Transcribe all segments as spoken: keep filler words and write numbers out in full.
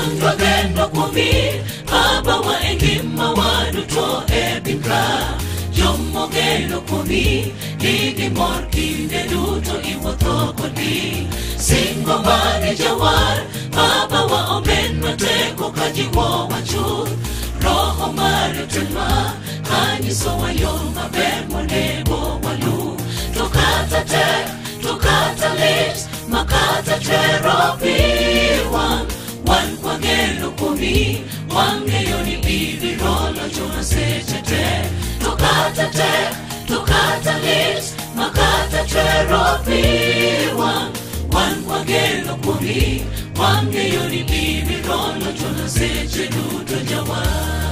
Wandwa gendo kumi Baba wa engima waduto ebinka Jomo gendo kumi Nigi mor kinde duto iwotho kodi Singo bani jawar Baba wa omen mateko kajiwo wachu Roho mare tenma Kanyiso wa yoma bemo nebo walu Tukata te, tukata lit Makata teropi wang Wan kwa gelo kumi Wange yoni bibi rolo jona sechete Tukata te, tukata lit Makata teropi wang Wan kwa gelo kumi Wange yoni bibi rolo jona seche duto jawa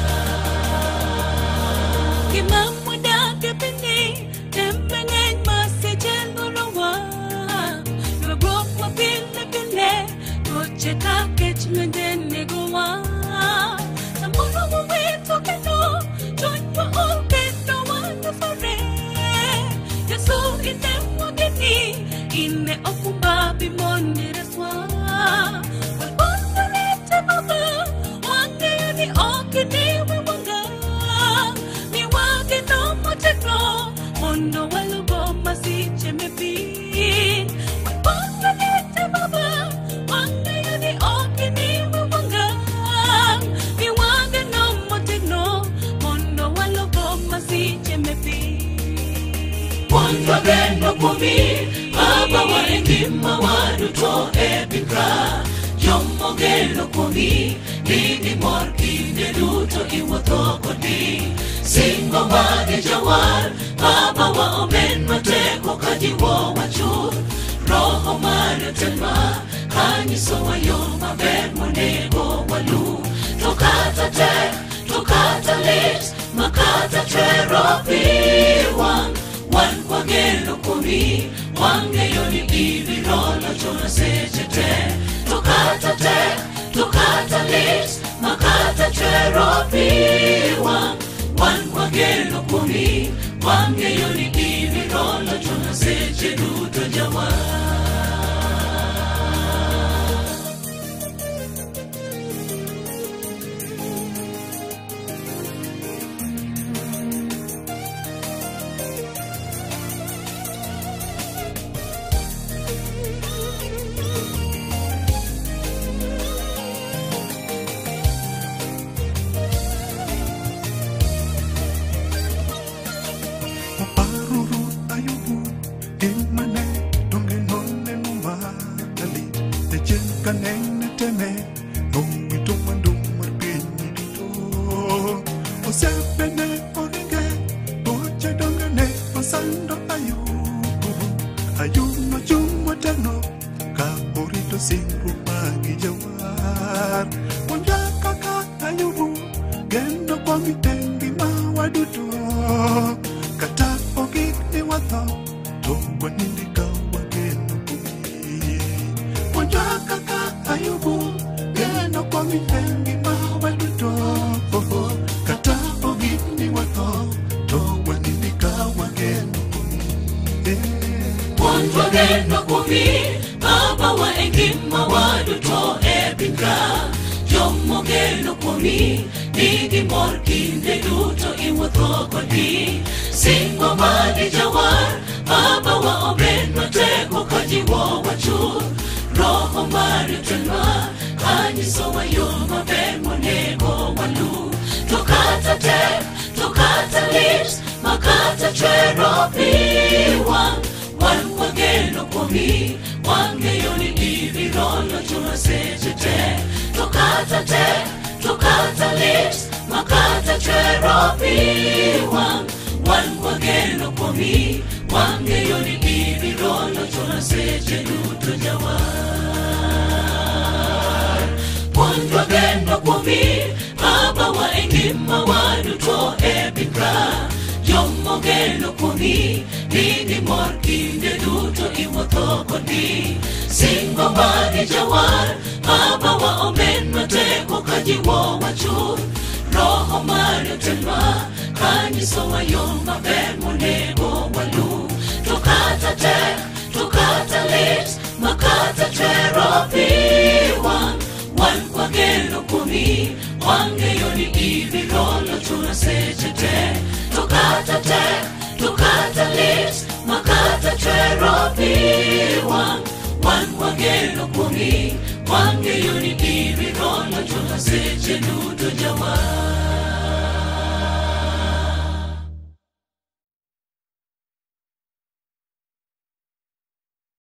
Kimamu da kepini Tempengen maseche nulawa Nulabok wa pile pile Koche kakech ngende negowa Namono mwito keno Chonwa olkeno wanafare Yesu ine wageni Ine okumba bimoni reswa Walbona lete baba Wange yoni okini wewanga Mi wage no moteno Mondo walubo masiche mebi Walbona lete baba Wange yoni okini wewanga Mi wage no moteno Mondo walubo masiche mebi Wandwa gendo kumi Baba wa engima waduto ebinka Jomo gendo kumi Nigi mor kinde duto iwotho kodi Singo bani jawar Baba wa omen mateko kajiwo wachu Roho mare tenma Kanyiso wa yoma bemo nebo walu Tukata te, tukata lit Makata teropi wang Wan kwa gelo kumi Wange yoni bibi rolo jona sechete Tukata te, tukata lit Makata teropi wang Wan kwa gelo kumi Wange yoni bibi rolo jona seche duto jawa Wandwa gendo kumi Baba wa engima waduto ebinka Jomo gendo kumi Nigi mor kinde duto iwotho kodi Singo bani jawar Baba wa omen mateko kajiwo wachu Roho mare tenma Kanyiso wa yoma bemo nebo walu Tukata te, tukata lit Makata teropi wang Wan kwa gelo kumi Wange yoni bibi rolo jona sechete Tukata te, tukata lit Makata teropi wang Wan kwa gelo kumi Wange yoni bibi rolo jona seche duto jawar Wandwa gendo kumi Baba wa engima waduto ebinka Jomo gelo kumi Nigi mor kinde duto iwotho kodi Singo bani jawar Baba wa omen mateko kajiwo wachu Roho mare tenma Kanyiso wa yoma bemo nebo walu Tukata te, tukata lit Makata teropi wang Wan kwa gelo wageno kuomi wang'eyo ni ibiro lochwa seche te. To kata tek, to kata lit, makata chwero pi wang', wan wageno kuomi wang'eyo ni ibiro lochwa seche duto jawar.